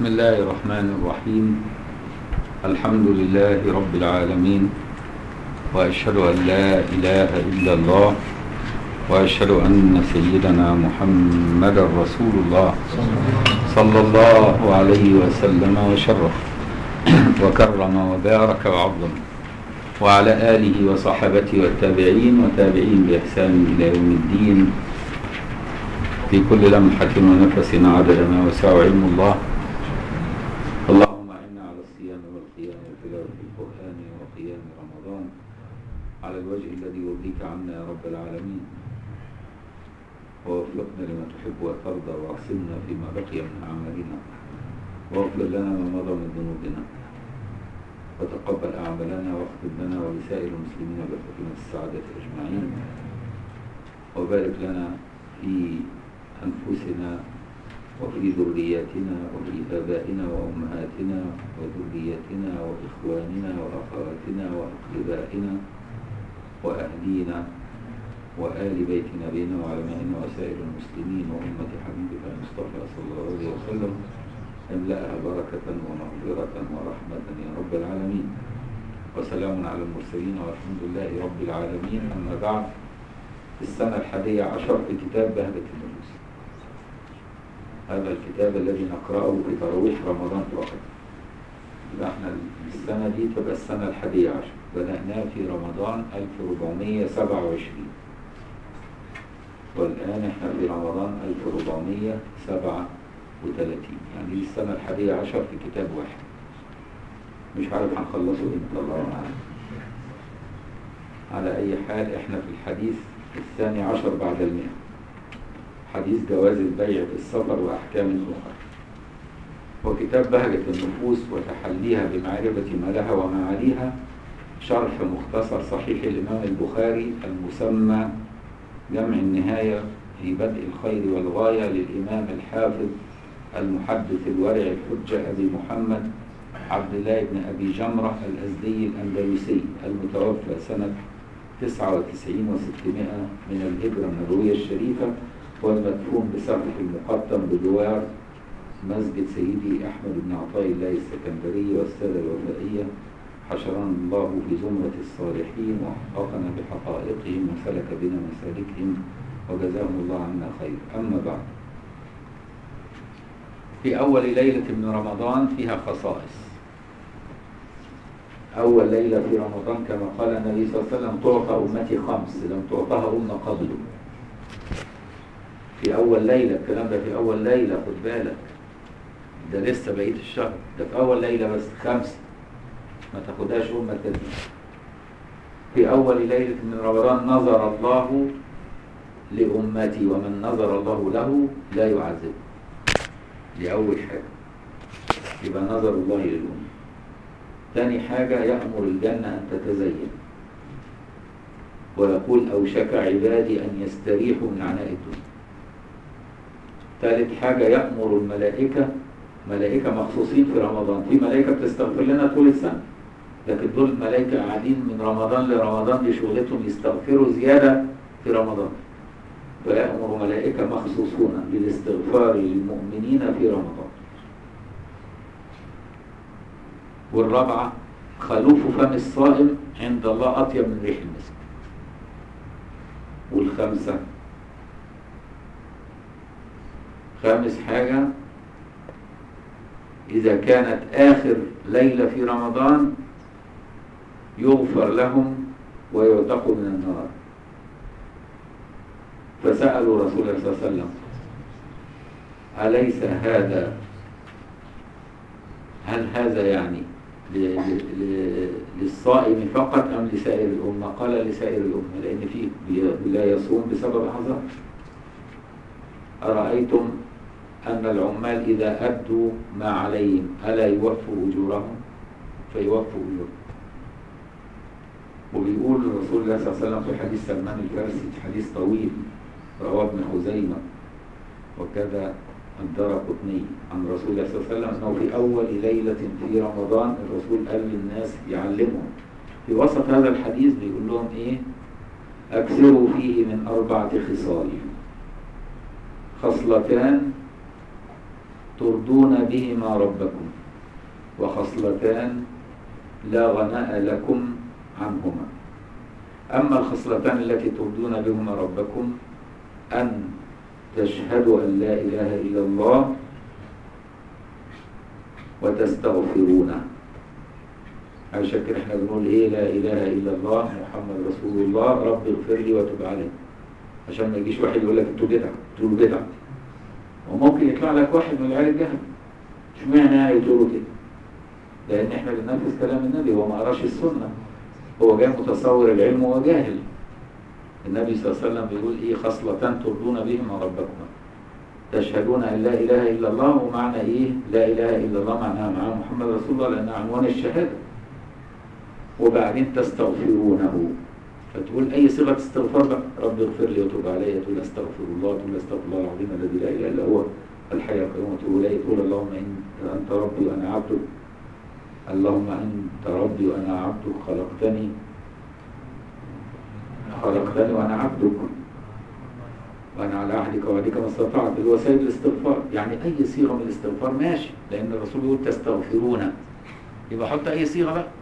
بسم الله الرحمن الرحيم. الحمد لله رب العالمين، وأشهد أن لا إله إلا الله، وأشهد أن سيدنا محمد رسول الله صلى الله عليه وسلم وشرف وكرم وبارك وعظم، وعلى آله وصحبه والتابعين وتابعين بإحسان إلى يوم الدين، في كل لمحة ونفس عدد ما وسع علم الله. اللهم إنا على الصيام والقيام وتلاوة القرآن وقيام رمضان على الوجه الذي يرضيك عنا يا رب العالمين، ووفقنا لما تحب وترضى، واعصمنا فيما بقي من أعمالنا، واغفر لنا ما مضى من ذنوبنا، وتقبل أعمالنا، واختم لنا ولسائر المسلمين بختمة السعادة أجمعين، وبارك لنا في أنفسنا وفي ذرياتنا وفي آبائنا وأمهاتنا وذرياتنا وإخواننا وأخواتنا وأقربائنا وأهلينا وآل بيت نبينا وعلمائنا وسائر المسلمين وأمة حبيبك المصطفى صلى الله عليه وسلم، املأها بركة ومغفرة ورحمة يا رب العالمين. وسلام على المرسلين والحمد لله رب العالمين. أما بعد، في السنة 11 في كتاب بهجة النفوس، هذا الكتاب الذي نقرأه في تراويح رمضان فقط. احنا السنة دي تبقى السنة 11، بدأناه في رمضان 1427، والآن احنا في رمضان 1437، يعني دي السنة 11 في كتاب واحد. مش عارف هنخلصه امتى، الله أعلم. على أي حال، احنا في الحديث 12 بعد 100، حديث جواز البيع في السفر وأحكام أخرى. وكتاب بهجة النفوس وتحليها بمعرفة ما لها وما عليها، شرح مختصر صحيح الإمام البخاري المسمى جمع النهاية في بدء الخير والغاية، للإمام الحافظ المحدث الورع الحجة أبي محمد عبد الله بن أبي جمرة الأزدي الأندلسي، المتوفى سنة 99 و600 من الهجرة النبوية الشريفة، والمدفون بسقف المقدم بجوار مسجد سيدي أحمد بن عطاء الله السكندري والسادة الوفائية، حشرنا الله في زمرة الصالحين وحققنا بحقائقهم وسلك بنا مسالكهم، وجزاهم الله عنا خير. أما بعد، في أول ليلة من رمضان فيها خصائص. أول ليلة في رمضان كما قال النبي صلى الله عليه وسلم: تعطى أمتي 5 لم تعطها أمة قبله. في أول ليلة، الكلام ده في أول ليلة، خد بالك، ده لسه بقية الشهر، ده في أول ليلة بس 5، ما تاخدهاش أمة تانية. في أول ليلة من رمضان نظر الله لأمتي، ومن نظر الله له لا يعذبه. دي أول حاجة، يبقى نظر الله للأمة. ثاني حاجة، يأمر الجنة أن تتزين، ويقول: أوشك عبادي أن يستريحوا من عناء الدنيا. ثالث حاجة، يأمر الملائكة، ملائكة مخصوصين في رمضان، في ملائكة بتستغفر لنا طول السنة، لكن دول الملائكة قاعدين من رمضان لرمضان، دي شغلتهم يستغفروا زيادة في رمضان، فيأمر ملائكة مخصوصون بالاستغفار للمؤمنين في رمضان. والرابعة، خلوف فم الصائم عند الله أطيب من ريح المسك. والخامسة، خامس حاجة، إذا كانت آخر ليلة في رمضان يغفر لهم ويعتقوا من النار. فسألوا رسول الله صلى الله عليه وسلم: أليس هذا، هل هذا يعني للصائم فقط أم لسائر الأمة؟ قال: لسائر الأمة، لأن فيه لا يصوم بسبب أعذار. أرأيتم أن العمال إذا أدوا ما عليهم ألا يوفوا أجورهم؟ فيوفوا أجورهم. وبيقول رسول الله صلى الله عليه وسلم في حديث سلمان الفارسي، حديث طويل رواه ابن خزيمة وكذا الدارقطني عن رسول الله صلى الله عليه وسلم، أنه في أول ليلة في رمضان الرسول قال للناس يعلمهم في وسط هذا الحديث، بيقول لهم إيه؟ أكثروا فيه من 4 خصال: خصلتان ترضون بهما ربكم وخصلتان لا غناء لكم عنهما. أما الخصلتان التي ترضون بهما ربكم أن تشهدوا أن لا إله إلا الله وتستغفرونه. عشان كده احنا بنقول ايه؟ لا إله إلا الله محمد رسول الله رب اغفر لي وتب علي. عشان ما يجيش واحد يقول لك انتوا بدعة، تقولوا بدعة. وممكن يطلع لك واحد من العيال الجهل اشمعنى يعني تقولوا كده؟ لأن احنا بننفذ كلام النبي، هو ما قراش السنة، هو جاي متصور العلم وهو جاهل. النبي صلى الله عليه وسلم بيقول ايه؟ خصلتان ترضون بهما ربكم تشهدون ان لا اله الا الله. ومعنى ايه لا اله الا الله؟ معناها مع محمد رسول الله لانها عنوان الشهاده. وبعدين تستغفرونه، فتقول اي صيغه استغفار بقى، رب اغفر لي وتب علي، تقول استغفر الله، تقول استغفر الله العظيم الذي لا اله الا هو الحي القيوم، تقول ايه؟ تقول اللهم انت ربي وانا عبدك، اللهم انت ربي وانا عبدك، خلقتني وانا عبدك وانا على عهدك ووعدك ما استطعت، اللي هو سيد الاستغفار. يعني اي صيغه من الاستغفار ماشي، لان الرسول يقول تستغفرون، يبقى حط اي صيغه بقى.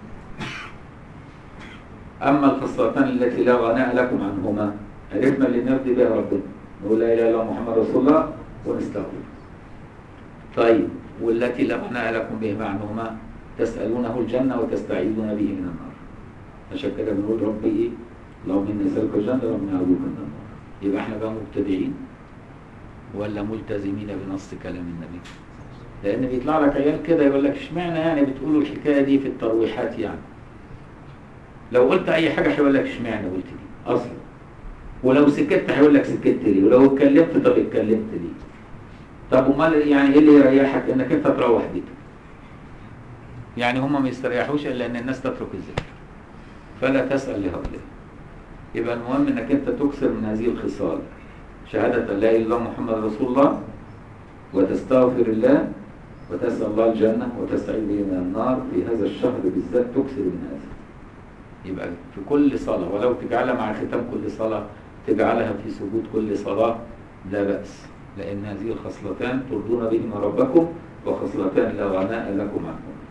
اما الخصلتان التي لا غناء لكم عنهما، عرفنا اللي نرضي بها ربنا، نقول لا اله الا الله محمد رسول الله ونستغفر. طيب والتي لا غناء لكم بهما عنهما تسالونه الجنه وتستعيذون به من النار. عشان كده بنقول ربي ايه؟ اللهم اني اسالك الجنه اللهم اعوذ بك من النار. يبقى احنا بقى مبتدعين ولا ملتزمين بنص كلام النبي؟ لان بيطلع لك عيال كده يقول لك اشمعنى يعني بتقولوا الحكايه دي في الترويحات؟ يعني لو قلت اي حاجه هيقول لك اشمعنى قلت دي اصلا، ولو سكت هيقول لك سكت ليه، ولو اتكلمت طب اتكلمت ليه. طب امال يعني ايه اللي يريحك؟ انك انت تروح بيتك. يعني هم ما يستريحوش الا ان الناس تترك الذكر، فلا تسال لهؤلاء. يبقى المهم انك انت تكثر من هذه الخصال، شهادة لا اله الا الله محمد رسول الله، وتستغفر الله، وتسأل الله الجنة، وتستعيذ به من النار. في هذا الشهر بالذات تكثر من هذا. يبقى في كل صلاة، ولو تجعلها مع ختام كل صلاة، تجعلها في سجود كل صلاة، لا بأس، لأن هذه الخصلتان ترضون بهما ربكم وخصلتان لا غناء لكم عنهما.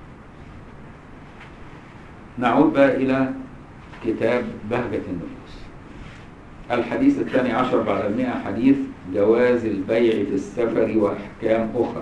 نعود بقى إلى كتاب بهجة النفوس. الحديث 12 بعد 100، حديث جواز البيع في السفر وأحكام أخرى،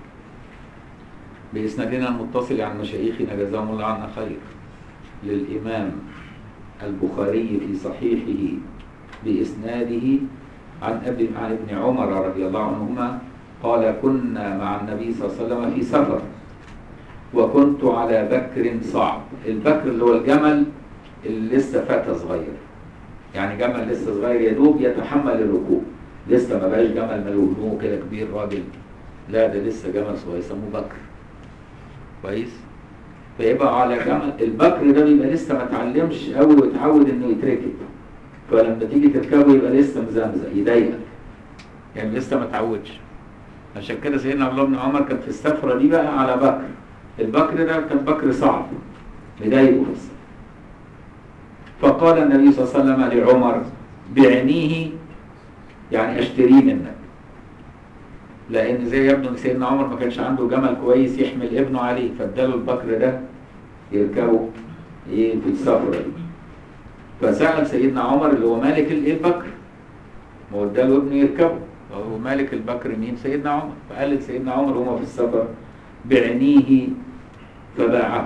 بإسنادنا المتصل عن مشايخنا جزاهم الله عنا خير، للإمام البخاري في صحيحه بإسناده عن ابن عمر رضي الله عنهما قال: كنا مع النبي صلى الله عليه وسلم في سفر، وكنت على بكر صعب. البكر اللي هو الجمل اللي لسه فتى صغير، يعني جمل لسه صغير يدوب يتحمل الركوب، لسه ما بقاش جمل ملوه كده كبير راجل، لا ده لسه جمل صغير يسموه بكر. كويس؟ فيبقى على جمل البكر ده بيبقى لسه ما اتعلمش قوي ويتعود انه يتركب، فلما تيجي تركبه يبقى لسه مزمزق يضايقك، يعني لسه ما اتعودش. عشان كده سيدنا عبد الله بن عمر كان في السفره دي بقى على بكر، البكر ده كان بكر صعب مضايقه في السفر. فقال النبي صلى الله عليه وسلم لعمر: بعنيه، يعني اشتريه منك. لان زي يبدو ان سيدنا عمر ما كانش عنده جمل كويس يحمل ابنه عليه، فاداله البكر ده يركبه في السفره دي. فسأل سيدنا عمر اللي هو مالك البكر، ما هو اداله ابنه يركبه، هو مالك البكر مين؟ سيدنا عمر. فقال لسيدنا عمر وهو في السفر: بعنيه، فباعه.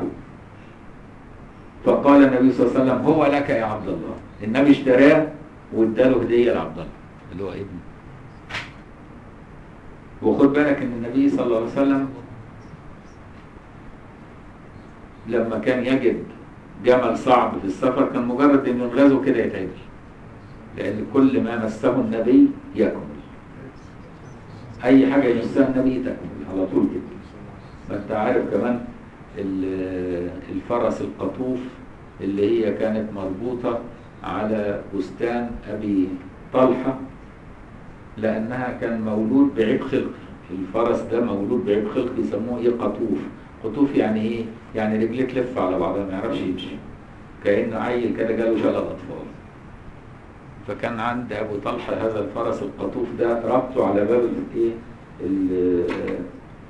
فقال النبي صلى الله عليه وسلم: هو لك يا عبد الله. النبي اشتراه واداله هديه لعبد الله اللي هو ابنه. وخد بالك ان النبي صلى الله عليه وسلم لما كان يجد جمل صعب في السفر كان مجرد ان ينغزه كده يتعدل، لان كل ما مسه النبي يكمل، اي حاجه يمسها النبي تكمل على طول كده. فانت عارف كمان الفرس القطوف اللي هي كانت مربوطه على بستان ابي طلحه، لانها كان مولود بعيب خلق. الفرس ده مولود بعيب خلق، يسموه ايه؟ قطوف. قطوف يعني ايه؟ يعني رجليه تلف على بعضها ما يعرفش يمشي، كأنه عيل كده جاله شلل اطفال. فكان عند ابو طلحه هذا الفرس القطوف ده ربطه على باب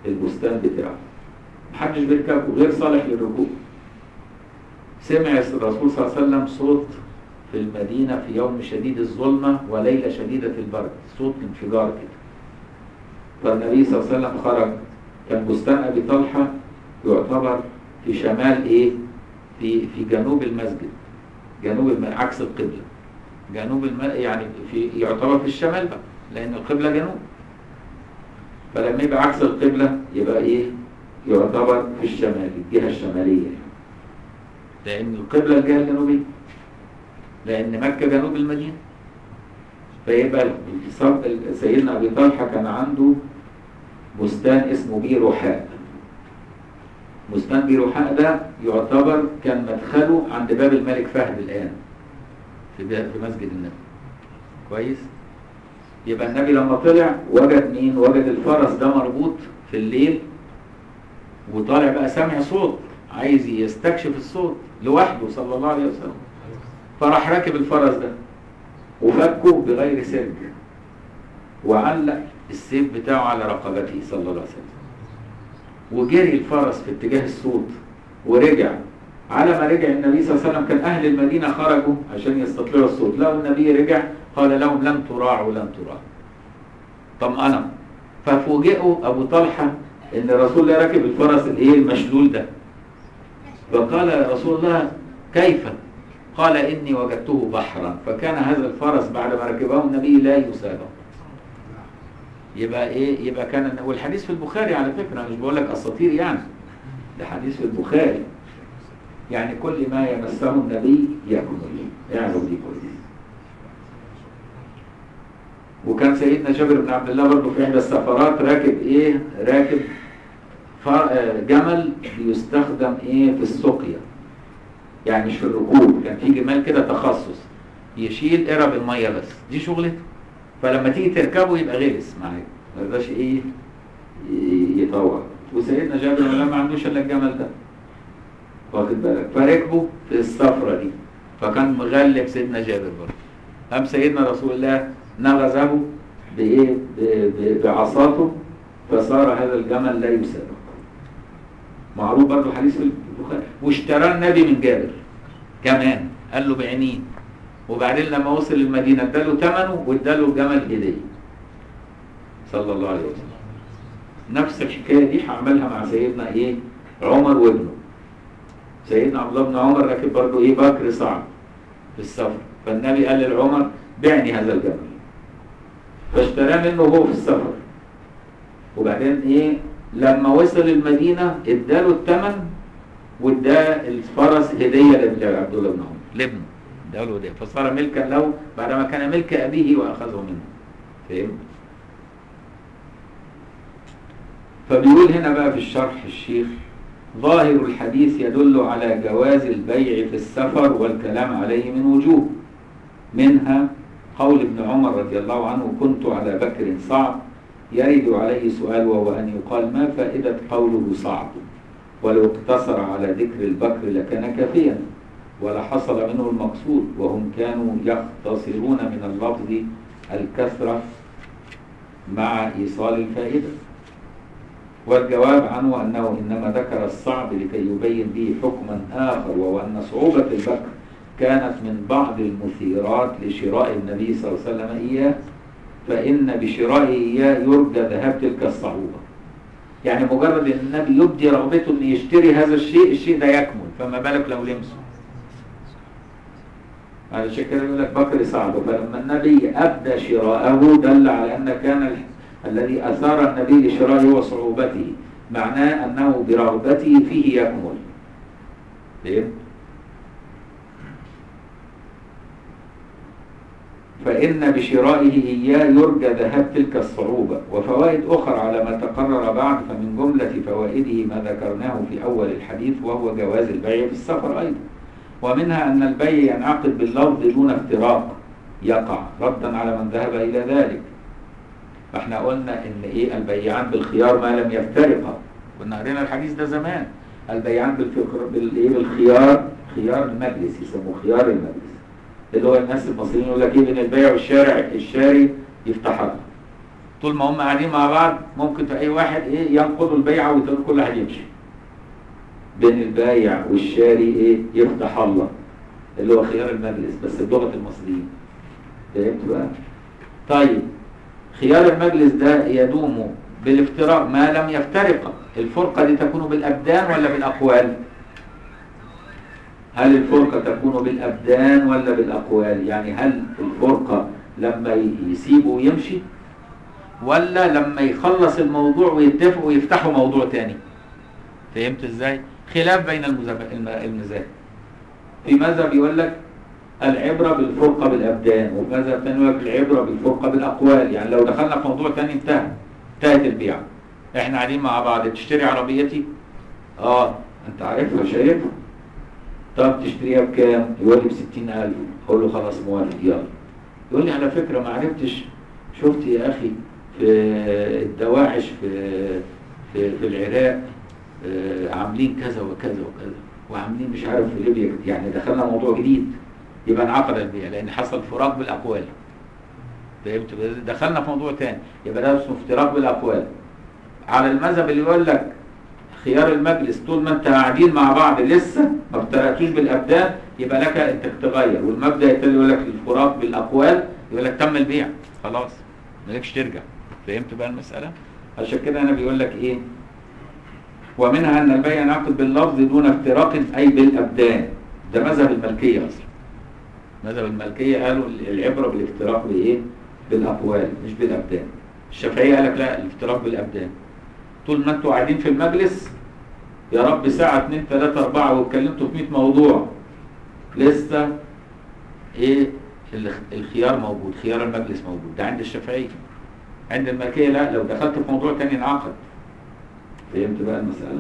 البستان بتاعه، محدش بيركبه غير صالح للركوب. سمع الرسول صلى الله عليه وسلم صوت في المدينة في يوم شديد الظلمة وليلة شديدة البرد، صوت انفجار كده. فالنبي صلى الله عليه وسلم خرج. كان بستان أبي طلحة يعتبر في شمال إيه؟ في جنوب المسجد، عكس القبلة. يعني يعتبر في الشمال بقى، لأن القبلة جنوب. فلما يبقى عكس القبلة يبقى إيه؟ يعتبر في الشمال، الجهة الشمالية، لأن القبلة الجهة الجنوبية، لأن مكة جنوب المدينة. فيبقى سيدنا أبي طلحة كان عنده بستان اسمه بيروحاء. بستان بيروحاء ده يعتبر كان مدخله عند باب الملك فهد الآن في مسجد النبي. كويس؟ يبقى النبي لما طلع وجد مين؟ وجد الفرس ده مربوط في الليل، وطالع بقى سامع صوت، عايز يستكشف الصوت لوحده صلى الله عليه وسلم. فراح راكب الفرس ده وفكه بغير سرج، وعلق السيف بتاعه على رقبته صلى الله عليه وسلم، وجري الفرس في اتجاه الصوت ورجع. على ما رجع النبي صلى الله عليه وسلم كان أهل المدينة خرجوا عشان يستطلعوا الصوت، لو النبي رجع قال لهم لم تراعوا لم تراعوا، طمأنوا. ففوجئوا أبو طلحة إن رسول الله راكب الفرس المشلول ده. فقال يا رسول الله كيف؟ قال إني وجدته بحرا. فكان هذا الفرس بعد ما ركبه النبي لا يسابق. يبقى إيه؟ يبقى كان، والحديث في البخاري على فكرة، أنا مش بقول لك أساطير يعني، ده حديث في البخاري. يعني كل ما يمسه النبي يكمل، يعرف دي كويس. وكان سيدنا جابر بن عبد الله برضه في إحدى السفرات راكب إيه؟ راكب جمل بيستخدم إيه؟ في السقيا، يعني مش في الركوب. كان في جمال كده تخصص يشيل قرب المية بس، دي شغلته. فلما تيجي تركبه يبقى غلس معاك، ما يقدرش إيه؟ يطوع. وسيدنا جابر بن الله ما عندوش إلا الجمل ده، واخد بالك؟ فركبه في السفرة دي، فكان مغلب سيدنا جابر برضه. قام سيدنا رسول الله نغزه بإيه؟ بعصاته، فصار هذا الجمل لا يسابق. معروف برضه حديث في البخاري. واشترى النبي من جابر كمان، قال له بعينيه. وبعدين لما وصل المدينة اداله ثمنه واداله الجمل هدية صلى الله عليه وسلم. نفس الحكاية دي هعملها مع سيدنا إيه؟ عمر وابنه. سيدنا عبد الله بن عمر راكب برضه إيه؟ بكر صعب في السفر. فالنبي قال للعمر بعني هذا الجمل، فاشتراه منه وهو في السفر. وبعدين إيه؟ لما وصل المدينة اداله الثمن واداه الفرس هدية لعبد الله بن عمر، لابنه اداله هدية، فصار ملكا له بعدما كان ملك أبيه وأخذه منه. فهمت؟ فبيقول هنا بقى في الشرح الشيخ: ظاهر الحديث يدل على جواز البيع في السفر والكلام عليه من وجوه، منها قول ابن عمر رضي الله عنه: كنت على بكر صعب، يرد عليه سؤال وهو أن يقال: ما فائدة قوله صعب؟ ولو اقتصر على ذكر البكر لكان كافيا ولا حصل منه المقصود، وهم كانوا يختصرون من اللفظ الكثرة مع إيصال الفائدة. والجواب عنه أنه إنما ذكر الصعب لكي يبين به حكما آخر، وهو أن صعوبة البكر كانت من بعض المثيرات لشراء النبي صلى الله عليه وسلم إياه، فإن بشرائه إياه يرجى ذهاب تلك الصعوبة. يعني مجرد أن النبي يبدي رغبته أن يشتري هذا الشيء ده يكمل، فما بالك لو لمسه. على شكل يقول لك بكر صعب، فلما النبي أبدى شراءه دل على أن كان الذي أثار النبي لشرائه وصعوبته معناه أنه برغبته فيه يكمل. فهمت؟ فإن بشرائه إياه يرجى ذهاب تلك الصعوبة. وفوائد أخرى على ما تقرر بعد، فمن جملة فوائده ما ذكرناه في أول الحديث وهو جواز البيع في السفر أيضا، ومنها أن البيع ينعقد باللفظ دون افتراق يقع، ردا على من ذهب إلى ذلك. فاحنا قلنا إن إيه؟ البيعان بالخيار ما لم يفترقا، كنا قرينا الحديث ده زمان. البيعان بالخيار، خيار المجلس، يسموه خيار المجلس، اللي هو الناس المصريين يقول لك ايه؟ بين البيع والشارع الشاري يفتح لك، طول ما هم قاعدين مع بعض ممكن في اي واحد ينقضوا البيعه وكل واحد يمشي. بين البايع والشاري يفتح الله اللي هو خيار المجلس بس بلغه المصريين. فهمت بقى؟ طيب خيار المجلس ده يدوم بالافتراق ما لم يفترق. الفرقه دي تكون بالابدان ولا بالاقوال؟ هل الفرقه تكون بالابدان ولا بالاقوال؟ يعني هل الفرقه لما يسيبوا ويمشي ولا لما يخلص الموضوع ويتفقوا ويفتحوا موضوع تاني؟ فهمت ازاي؟ خلاف بين المذاهب. في مذهب يقول لك العبرة بالفرقة بالأبدان، وفي مذهب ثاني يقول لك العبرة بالفرقة بالأقوال. يعني لو دخلنا في موضوع ثاني انتهت البيعة. احنا قاعدين مع بعض، تشتري عربيتي؟ انت عارفها شايفها؟ طب تشتريها بكام؟ يقول لي ب60,000. اقول له خلاص موافق يلا. يقول لي على فكرة ما عرفتش، شفت يا أخي في الدواعش في العراق عاملين كذا وكذا وكذا وعاملين مش عارف في ليبيا. يعني دخلنا موضوع جديد، يبقى انعقد البيع لان حصل فراق بالاقوال. فهمت؟ دخلنا في موضوع تاني يبقى ده اسمه افتراق بالاقوال. على المذهب اللي يقول لك خيار المجلس طول ما انت قاعدين مع بعض لسه ما افترقتوش بالابدان يبقى لك انت تغير. والمبدا التاني يقول لك الفراق بالاقوال يقول لك تم البيع خلاص مالكش ترجع. فهمت بقى المساله؟ عشان كده انا بيقول لك ومنها ان البيع ينعقد باللفظ دون افتراق اي بالابدان. ده مذهب المالكيه اصلا. مذهب المالكيه قالوا العبره بالافتراق بالاقوال مش بالابدان. الشافعيه قال لك لا، الافتراق بالابدان. طول ما انتوا قاعدين في المجلس يا رب ساعه 2 3 4 واتكلمتوا في 100 موضوع لسه الخيار موجود، خيار المجلس موجود. ده عند الشافعيه. عند المالكيه لا، لو دخلت في موضوع ثاني انعقد. فهمت بقى المساله؟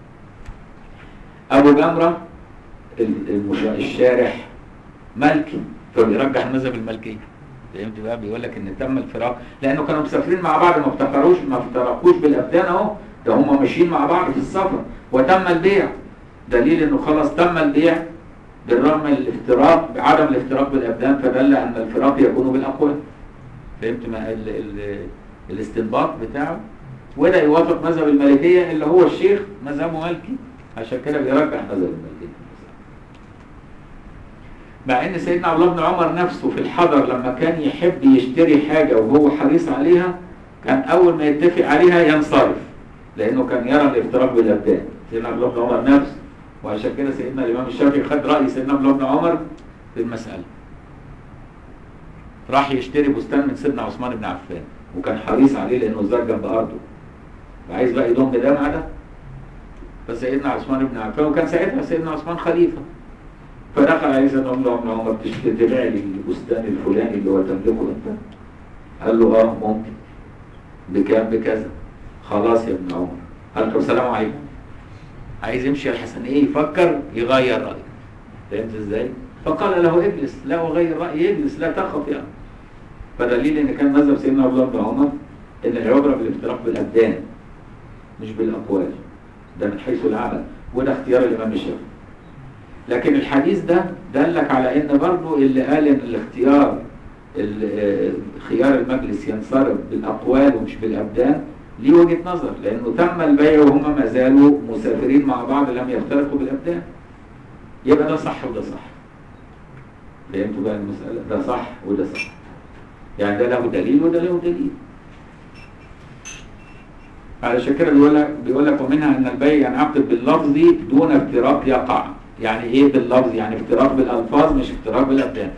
ابو جمره الشارح مالكي فبيرجح المذهب المالكي. فهمت بقى؟ بيقول لك ان تم الفراق لانه كانوا مسافرين مع بعض ما افترقوش بالابدان اهو. ده هم ماشيين مع بعض في السفر وتم البيع. دليل انه خلاص تم البيع بالرغم من الافتراق، عدم الافتراق بالابدان، فدل ان الفراق يكون بالاقوال. فهمت ما الاستنباط بتاعه؟ وده يوافق مذهب المالكيه اللي هو الشيخ مذهبه مالكي، عشان كده بيرجح مذهب المالكيه. مع ان سيدنا عبد الله بن عمر نفسه في الحضر لما كان يحب يشتري حاجه وهو حريص عليها كان اول ما يتفق عليها ينصرف، لانه كان يرى الافتراق بالابدان. سيدنا عبد الله بن عمر نفسه. وعشان كده سيدنا الامام الشافعي خد راي سيدنا عبد الله بن عمر في المساله. راح يشتري بستان من سيدنا عثمان بن عفان وكان حريص عليه لانه زار جنب ارضه، وعايز بقى يضم ده مع ده. فسيدنا عثمان بن عفان، وكان ساعتها سيدنا عثمان خليفه، فدخل عليه سيدنا عبد الله بن عمر تبيع لي البستان الفلاني اللي هو تملكه انت؟ قال له ممكن. بكام؟ بكذا. خلاص يا ابن عمر. قال له السلام عليكم. عايز يمشي الحسن يفكر يغير رايه. فهمت ازاي؟ فقال له اجلس، لا اغير رايي، اجلس لا تخف يعني. فدليل ان كان مذهب سيدنا عبد الله بن عمر ان العبره بالافتراق بالابدان مش بالاقوال. ده من حيث العمل، وده اختيار الامام الشافعي. لكن الحديث ده دلك على ان برضه اللي قال ان الاختيار خيار المجلس ينصرف بالاقوال ومش بالابدان ليه وجهه نظر، لانه تم البيع وهم ما زالوا مسافرين مع بعض لم يفترقوا بالابدان. يبقى ده صح وده صح. فهمتوا بقى المساله؟ ده صح وده صح. يعني ده له دليل وده له دليل. علشان كده بيقول لك ومنها ان البيع ينعقد باللفظ دون افتراق يقع. يعني ايه باللفظ؟ يعني افتراق بالالفاظ مش افتراق بالابدان.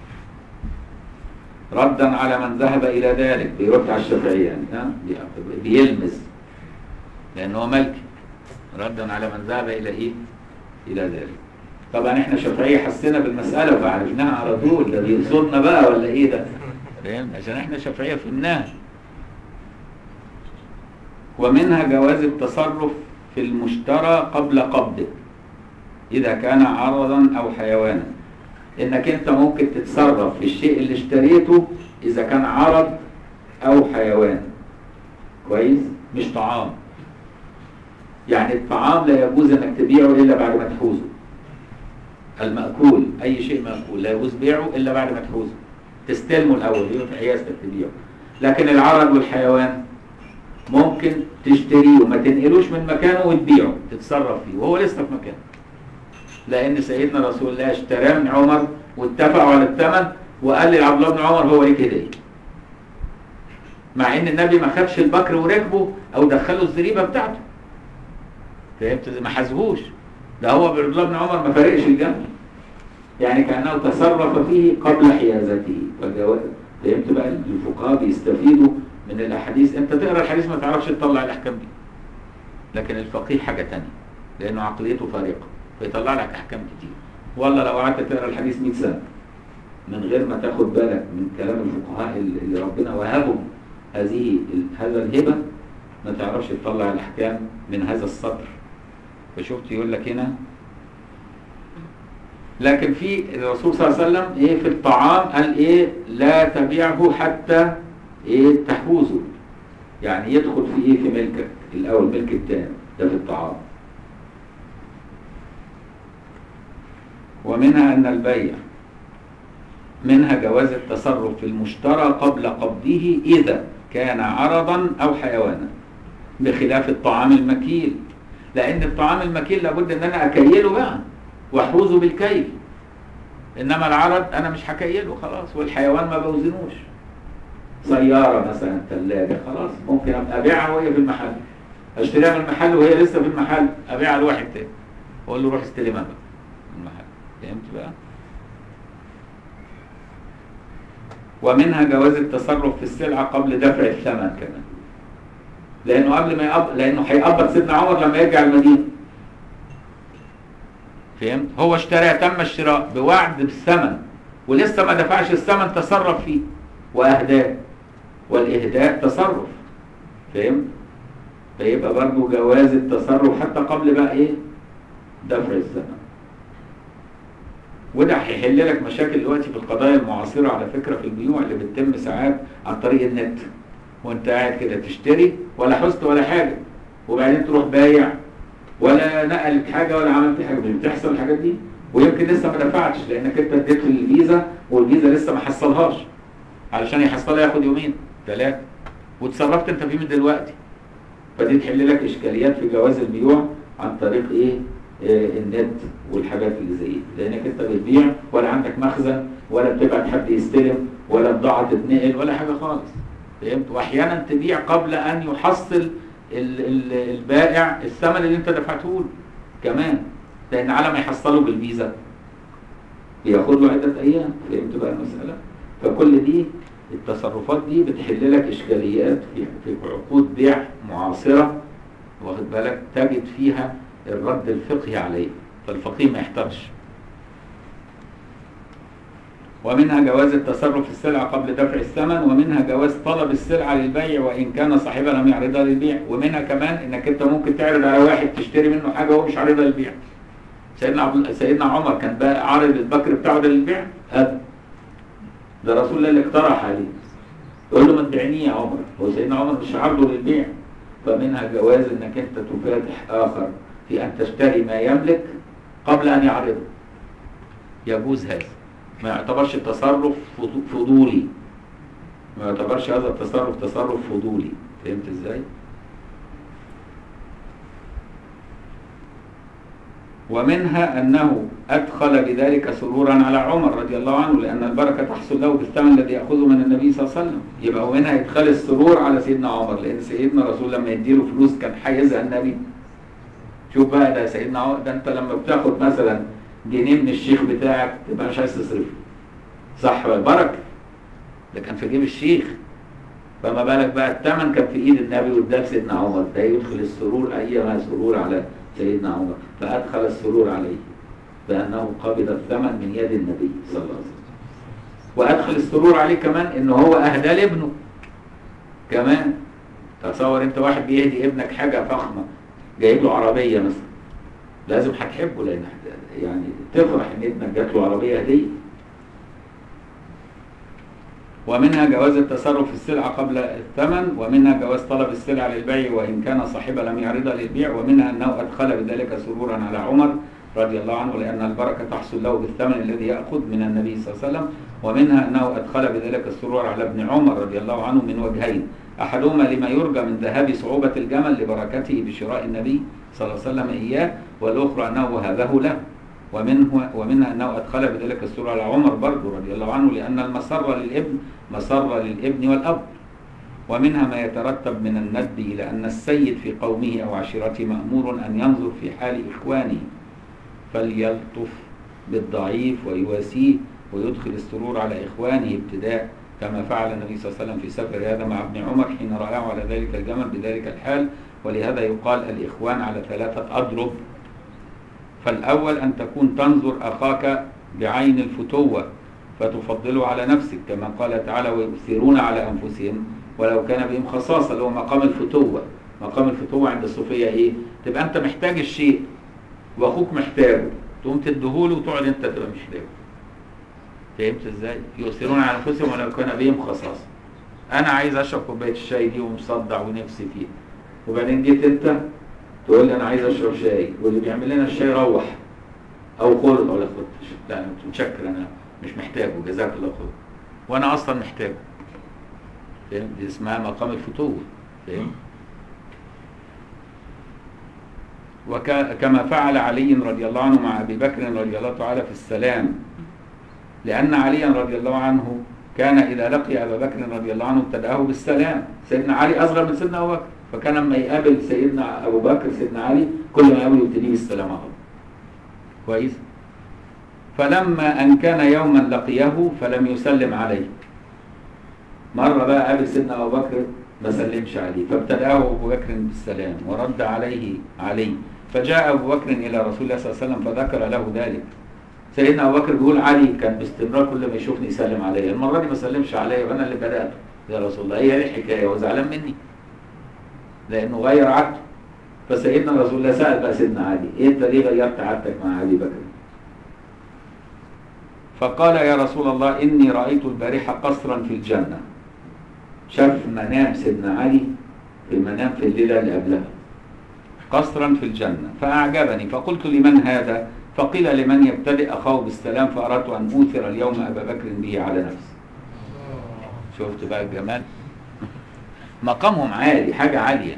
ردا على من ذهب الى ذلك، بيرد على الشافعيه يعني بيلمس لانه هو مالكي. ردا على من ذهب الى ذلك. طبعا احنا شافعيه حسينا بالمساله فعرفناها على طول. ده بيقصدنا بقى ولا ايه ده؟ فاهم؟ عشان احنا شافعيه فهمناها. ومنها جواز التصرف في المشترى قبل قبضه إذا كان عرضا أو حيوانا. إنك أنت ممكن تتصرف في الشيء اللي اشتريته إذا كان عرض أو حيوان. كويس؟ مش طعام. يعني الطعام لا يجوز إنك تبيعه إلا بعد ما تحوزه. المأكول، أي شيء مأكول لا يجوز بيعه إلا بعد ما تحوزه. تستلمه الأول، يبقى في عيازتك تبيعه. لكن العرض والحيوان ممكن تشتريه وما تنقلوش من مكانه وتبيعه، تتصرف فيه وهو لسه في مكانه، لأن سيدنا رسول الله اشتراه من عمر واتفقوا على الثمن وقال لعبد الله بن عمر هو ليك هدية، مع ان النبي ما خدش البكر وركبه او دخله الزريبه بتاعته، فهمت؟ ما حاسبوش، ده هو عبد الله بن عمر ما فارقش الجمل، يعني كانه تصرف فيه قبل حيازته. فهمت بقى؟ الفقهاء بيستفيدوا من الاحاديث، انت تقرا الحديث ما تعرفش تطلع الاحكام دي، لكن الفقيه حاجه ثانيه لانه عقليته فارقه فيطلع لك احكام كتير. والله لو قعدت تقرا الحديث 100 سنه من غير ما تاخد بالك من كلام الفقهاء اللي ربنا وهبهم هذا الهبه، ما تعرفش تطلع الاحكام من هذا السطر. فشفت يقول لك هنا لكن في الرسول صلى الله عليه وسلم ايه في الطعام قال ايه لا تبيعه حتى ايه تحوزه، يعني يدخل في ايه في ملكك الاول، ملك التاني ده في الطعام. ومنها ان البيع منها جواز التصرف في المشترى قبل قبضه إذا كان عرضا أو حيوانا، بخلاف الطعام المكيل، لأن الطعام المكيل لابد أن أنا أكيله بقى وأحوزه بالكيل، إنما العرض أنا مش هكيله خلاص، والحيوان ما بوزنوش. سيارة مثلا ثلاجة خلاص ممكن أبقى أبيعها وهي في المحل، أشتريها من المحل وهي لسه في المحل أبيعها لواحد تاني وأقول له روح استلمها بقى من المحل. فهمت بقى؟ ومنها جواز التصرف في السلعة قبل دفع الثمن كمان، لأنه قبل ما لأنه هيقبض سيدنا عمر لما يرجع المدينة. فهمت؟ هو اشترى، تم الشراء بوعد بالثمن ولسه ما دفعش الثمن، تصرف فيه وأهداه، والإهداء تصرف. فهمت؟ فيبقى برضه جواز التصرف حتى قبل بقى إيه؟ دفع الثمن. وده هيحل لك مشاكل دلوقتي في القضايا المعاصرة على فكرة، في البيوع اللي بتتم ساعات عن طريق النت، وانت قاعد كده تشتري ولا حست ولا حاجة، وبعدين تروح بايع ولا نقلت حاجة ولا عملت حاجة. مش بتحصل الحاجات دي؟ ويمكن لسه ما دفعتش لانك انت اديت له الفيزا والفيزا لسه ما حصلهاش، علشان يحصلها ياخد يومين 3، وتصرفت انت فيه من دلوقتي. فدي تحل لك اشكاليات في جواز البيوع عن طريق ايه؟ النت والحاجات اللي زي دي، لانك انت بتبيع ولا عندك مخزن ولا بتبعت حد يستلم ولا بضاعه تتنقل ولا حاجه خالص. فهمت؟ واحيانا تبيع قبل ان يحصل البائع الثمن اللي انت دفعته له كمان، لان على ما يحصله بالفيزا بياخد له عده ايام. فهمت بقى المساله؟ فكل دي التصرفات دي بتحل لك اشكاليات في عقود بيع معاصره، واخد بالك، تجد فيها الرد الفقهي عليه، فالفقيه ما يحترش. ومنها جواز التصرف في السلعة قبل دفع الثمن، ومنها جواز طلب السلعة للبيع وإن كان صاحبها لم يعرضها للبيع. ومنها كمان إنك أنت ممكن تعرض على واحد تشتري منه حاجة وهو مش عارضها للبيع. سيدنا عمر كان بقى عارض البكر بتاعه ده للبيع؟ ده رسول الله اللي اقترح عليه، يقول له ما تبيعنيه يا عمر، هو سيدنا عمر مش عارضه للبيع. فمنها جواز إنك أنت تفاتح آخر في أن تشتري ما يملك قبل أن يعرضه، يجوز هذا، ما يعتبرش تصرف فضولي، ما يعتبرش هذا التصرف تصرف فضولي. فهمت ازاي؟ ومنها أنه أدخل بذلك سرورا على عمر رضي الله عنه، لأن البركة تحصل له بالثمن الذي يأخذه من النبي صلى الله عليه وسلم. يبقى ومنها إدخال السرور على سيدنا عمر، لأن سيدنا رسول لما يديله فلوس كان حيزها النبي. شوف بقى ده سيدنا عمر، ده أنت لما بتاخد مثلا جنيه من الشيخ بتاعك تبقى مش عايز تصرفه، صح؟ والبركة ده كان في جيب الشيخ، فما بالك بقى الثمن كان في ايد النبي واداه لسيدنا عمر، ده يدخل السرور ايما سرور على سيدنا عمر. فادخل السرور عليه بانه قبض الثمن من يد النبي صلى الله عليه وسلم. وادخل السرور عليه كمان انه هو اهدى لابنه كمان. تصور انت واحد بيهدي ابنك حاجه فخمه، جايب له عربيه مثلا، لازم هتحبه، لان يعني تفرح ان ابنك جات له عربيه هديه. ومنها جواز التصرف في السلعة قبل الثمن، ومنها جواز طلب السلعة للبيع وإن كان صاحبها لم يعرضها للبيع، ومنها أنه أدخل بذلك سرورا على عمر رضي الله عنه، لأن البركة تحصل له بالثمن الذي يأخذ من النبي صلى الله عليه وسلم. ومنها أنه أدخل بذلك السرور على ابن عمر رضي الله عنه من وجهين، أحدهما لما يرجى من ذهاب صعوبة الجمل لبركته بشراء النبي صلى الله عليه وسلم إياه، والأخرى أنه وهبه له. ومنها أنه أدخل بذلك السرور على عمر برضه رضي الله عنه، لأن المسر للابن مسر للابن والأب. ومنها ما يترتب من الندب إلى أن السيد في قومه أو عشيرته مأمور أن ينظر في حال إخوانه فليلطف بالضعيف ويواسيه ويدخل السرور على إخوانه ابتداء، كما فعل النبي صلى الله عليه وسلم في سفر هذا مع ابن عمر حين رآه على ذلك الجمل بذلك الحال. ولهذا يقال الإخوان على 3 أضرب. فالأول أن تكون تنظر أخاك بعين الفتوة فتفضله على نفسك، كما قال تعالى ويؤثرون على أنفسهم ولو كان بهم خصاصة، اللي هو مقام الفتوة. مقام الفتوة عند الصوفية إيه؟ تبقى أنت محتاج الشيء وأخوك محتاجه، تقوم تديهوله وتقعد أنت تبقى محتاجه. فهمت إزاي؟ يؤثرون على أنفسهم ولو كان بهم خصاصة. أنا عايز أشرب كوباية الشاي دي ومصدع ونفسي فيه، وبعدين جيت أنت تقول لي أنا عايز أشرب شاي، واللي بيعمل لنا الشاي روح أو خد، أو لا خد، لا أنا متشكر أنا مش محتاجه جزاك الله خير، وأنا أصلا محتاجه. فهمت؟ دي اسمها مقام الفتوة. فهمت؟ وكما فعل علي رضي الله عنه مع أبي بكر رضي الله تعالى في السلام، لأن عليا رضي الله عنه كان إذا لقي أبا بكر رضي الله عنه ابتدأه بالسلام. سيدنا علي أصغر من سيدنا أبو بكر، فكان لما يقابل سيدنا أبو بكر سيدنا علي كل ما يقابله يبتديه بالسلام عليه. كويس؟ فلما أن كان يوما لقيه فلم يسلم عليه. مرة بقى قابل سيدنا أبو بكر ما سلمش عليه، فابتدأه أبو بكر بالسلام ورد عليه علي. فجاء أبو بكر إلى رسول الله صلى الله عليه وسلم فذكر له ذلك. سيدنا أبو بكر بيقول علي كان باستمرار كل ما يشوفني يسلم علي، المرة دي ما سلمش علي وأنا اللي بدأته يا رسول الله. هي دي الحكاية، هو زعلان مني لأنه غير عادته. فسيدنا رسول الله سأل بقى سيدنا علي إيه أنت ليه غيرت عادتك مع أبي بكر؟ فقال يا رسول الله إني رأيت البارحة قصرا في الجنة. شاف منام سيدنا علي في المنام في الليلة اللي قبلها قصرا في الجنة فأعجبني، فقلت لمن هذا؟ فقيل لمن يبتدئ أخاه بالسلام، فأردت أن أوثر اليوم أبا بكر به على نفسي. شفت بقى الجمال؟ مقامهم عالي، حاجة عالية.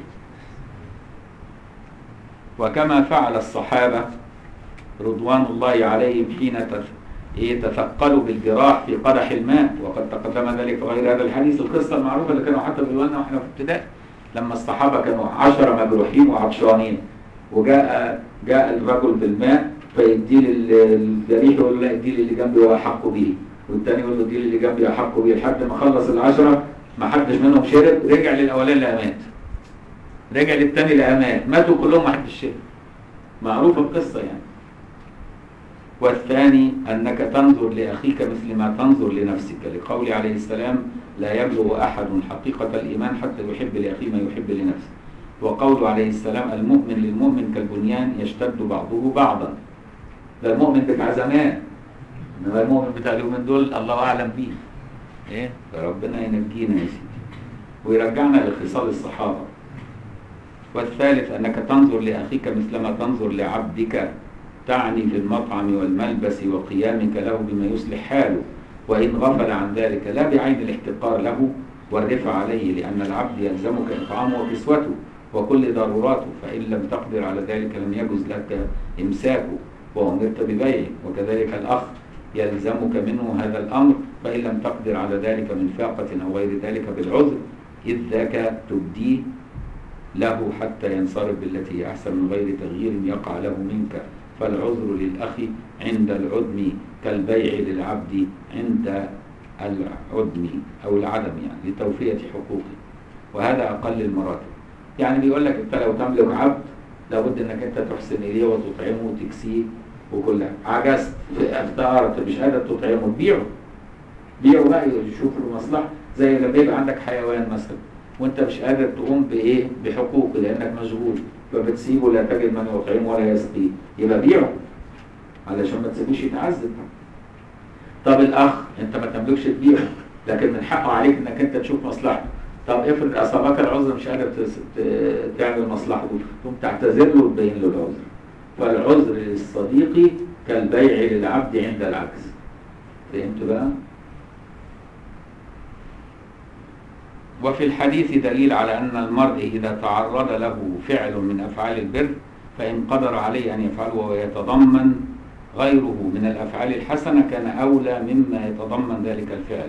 وكما فعل الصحابة رضوان الله عليهم حين تثقلوا بالجراح في قدح الماء، وقد تقدم ذلك في غير هذا الحديث. القصة المعروفة اللي كانوا حتى بيقولوا لنا واحنا في ابتدائي، لما الصحابة كانوا 10 مجروحين وعطشانين، وجاء الرجل بالماء فيدي الجريح يقول له لا ادي لي اللي جنبي هو احق به، والثاني يقول له ادي لي اللي جنبي احق به، لحد ما خلص ال10 ما حدش منهم شرب. رجع للاولاني لقى رجع للثاني لقى ماتوا كلهم ما حدش شرب. معروفة القصة يعني. والثاني أنك تنظر لأخيك مثل ما تنظر لنفسك، لقول عليه السلام لا يبلغ أحد حقيقة الإيمان حتى يحب لأخيه ما يحب لنفسه. وقول عليه السلام المؤمن للمؤمن كالبنيان يشتد بعضه بعضا. ده المؤمن بتاع زمان، إنما المؤمن بتاع اليومين دول الله أعلم بيه. إيه؟ فربنا ينجينا يا سيدي ويرجعنا لخصال الصحابة. والثالث أنك تنظر لأخيك مثلما تنظر لعبدك، تعني في المطعم والملبس وقيامك له بما يصلح حاله، وإن غفل عن ذلك لا بعين الاحتقار له والرفع عليه، لأن العبد يلزمك إطعامه وكسوته وكل ضروراته، فإن لم تقدر على ذلك لم يجوز لك إمساكه وأمرت ببيعه. وكذلك الأخ يلزمك منه هذا الأمر، فإن لم تقدر على ذلك من فاقة أو غير ذلك بالعذر، إذ ذاك تبديه له حتى ينصرف بالتي هي أحسن من غير تغيير يقع له منك. فالعذر للأخ عند العدم كالبيع للعبد عند العدم أو العدم، يعني لتوفية حقوقه، وهذا أقل المراتب. يعني بيقول لك أنت لو تملك عبد لابد أنك أنت تحسن إليه وتطعمه وتكسيه وكل عجزت افتقرت مش قادر تطعمه بيعه بقى يشوف له مصلحة. زي لما يبقى عندك حيوان مثلا وأنت مش قادر تقوم بإيه بحقوقه لأنك مشغول، فبتسيبه لا تجد من يطعمه ولا يسقيه، يبقى بيعه علشان ما تسيبوش يتعذب. طب الأخ أنت ما تملكش تبيعه، لكن من حقه عليك أنك أنت تشوف مصلحته. طب افرض أصابك العذر مش قادر تعمل مصلحته، تقوم تعتذر له وتبين له العذر. فالعذر للصديق كالبيع للعبد عند العجز. فهمت بقى؟ وفي الحديث دليل على أن المرء إذا تعرض له فعل من أفعال البر فإن قدر عليه أن يفعله ويتضمن غيره من الأفعال الحسنة كان أولى مما يتضمن ذلك الفعل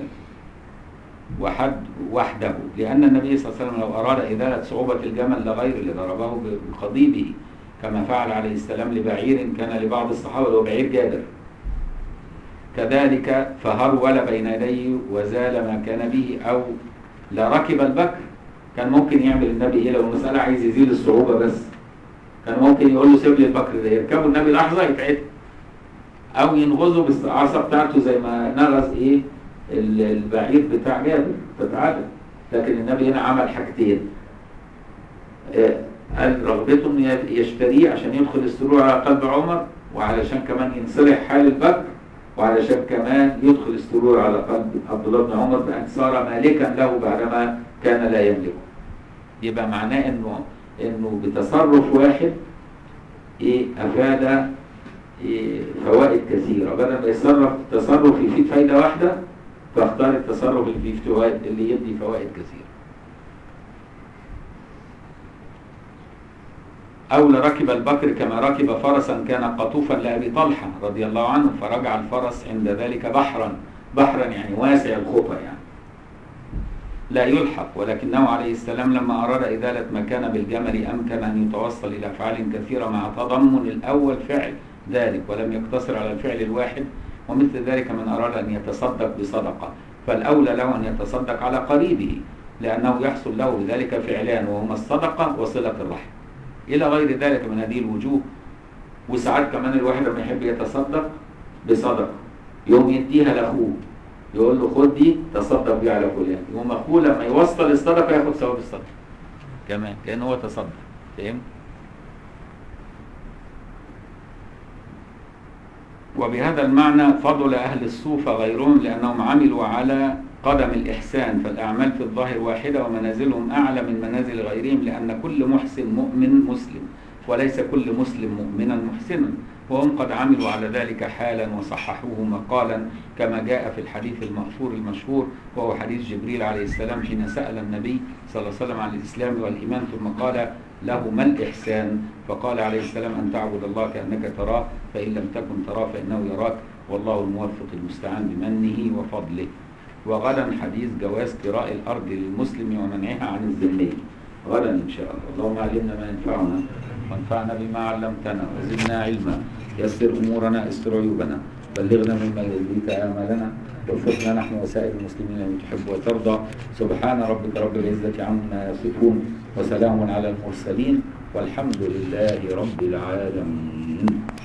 وحده، لأن النبي صلى الله عليه وسلم لو أراد إزالة صعوبة الجمل لغيره لضربه بقضيبه كما فعل عليه السلام لبعير كان لبعض الصحابة وهو بعير جابر. كذلك فهرول بين يديه وزال ما كان به، أو لركب البكر. كان ممكن يعمل النبي إيه لو المسألة عايز يزيل الصعوبة بس؟ كان ممكن يقول له سيب لي البكر ده، يركبه النبي لحظة يتعدل، أو ينغزه بالعصا بتاعته زي ما نغز إيه البعير بتاع جابر فتعادل. لكن النبي هنا عمل حاجتين، قال رغبته انه يشتريه عشان يدخل السرور على قلب عمر، وعلشان كمان ينصلح حال البكر، وعلشان كمان يدخل السرور على قلب عبد الله بن عمر بأن صار مالكا له بعدما كان لا يملكه. يبقى معناه انه بتصرف واحد افاد فوائد كثيرة، بدل ما يتصرف تصرف يفيد فايدة واحدة فاختار التصرف اللي يدي فوائد كثيرة. أو لركب البكر كما ركب فرسا كان قطوفا لأبي طلحة رضي الله عنه فرجع الفرس عند ذلك بحرا يعني واسع الخطى يعني لا يلحق، ولكنه عليه السلام لما أراد إزالة ما كان بالجمل أمكن أن يتوصل إلى أفعال كثيرة مع تضمن الأول فعل ذلك ولم يقتصر على الفعل الواحد. ومثل ذلك من أراد أن يتصدق بصدقة فالأولى له أن يتصدق على قريبه، لأنه يحصل له بذلك فعلان وهما الصدقة وصلة الرحم إلى غير ذلك من هذه الوجوه. وساعات كمان الواحد لما يحب يتصدق بصدقة يوم يديها لأخوه، يقول له خد دي تصدق بيها على فلان، يقوم أخوه لما يوصل الصدقة ياخد ثواب الصدقة كمان كأنه هو تصدق. فهمت؟ وبهذا المعنى فضل أهل الصوفة غيرهم لأنهم عملوا على قدم الإحسان، فالأعمال في الظاهر واحدة ومنازلهم أعلى من منازل غيرهم، لأن كل محسن مؤمن مسلم وليس كل مسلم مؤمنا محسنا، وهم قد عملوا على ذلك حالا وصححوه مقالا كما جاء في الحديث المأثور المشهور وهو حديث جبريل عليه السلام حين سأل النبي صلى الله عليه وسلم عن الإسلام والإيمان ثم قال له ما الإحسان؟ فقال عليه السلام أن تعبد الله كأنك تراه فإن لم تكن تراه فإنه يراك والله الموفق المستعان بمنه وفضله. وغدا حديث جواز كراء الأرض للمسلم ومنعها عن الذمي غدا إن شاء الله. اللهم علمنا ما ينفعنا وانفعنا بما علمتنا وزدنا علما، يسر أمورنا استر عيوبنا، بلغنا مما يرضيك آمالنا، وفقنا نحن وسائر المسلمين لما تحب وترضى. سبحان ربك رب العزة عما يصفون وسلام على المرسلين والحمد لله رب العالمين.